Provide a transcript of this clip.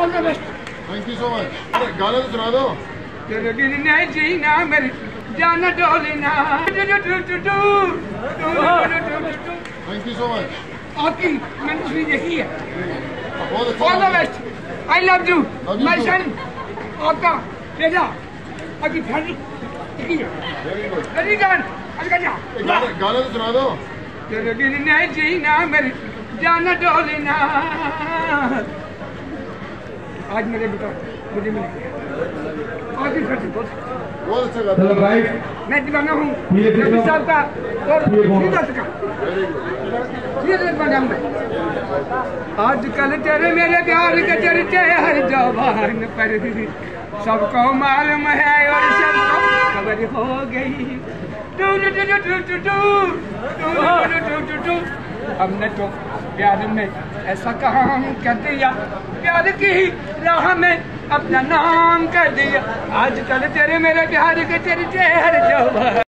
All the best. Thank you so much. गाना तो सुना दो। तेरे दिल ने जीना मेरी जान डोलना। Thank you so much. आपकी मैंने तस्वीर देखी है। बहुत अच्छा। All the best. I love you my son. आपका बेटा आपकी फैमिली देखी है। Very good. गाना तो सुना दो। तेरे दिल ने जीना मेरी जान डोलना। आज मेरे बेटा मुझे मिल गया। बहुत अच्छा गाता है। मैं दीवाना हूँ नबी साहब का और सीरत का। सीरत बना मैं। आजकल तेरे मेरे प्यार के चर्चे हर जबान पर सबको मालूम है और सबको खबर हो गई। हमने तो प्यार में ऐसा काम कर दिया, प्यार की राह में अपना नाम कर दिया। आजकल तेरे मेरे प्यार के चर्चे हर जबान